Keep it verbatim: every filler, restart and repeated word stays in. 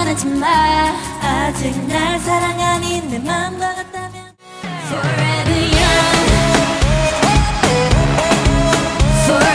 원하지 마. 아직 날 사랑하니 내 맘과 같다면 Forever young Forever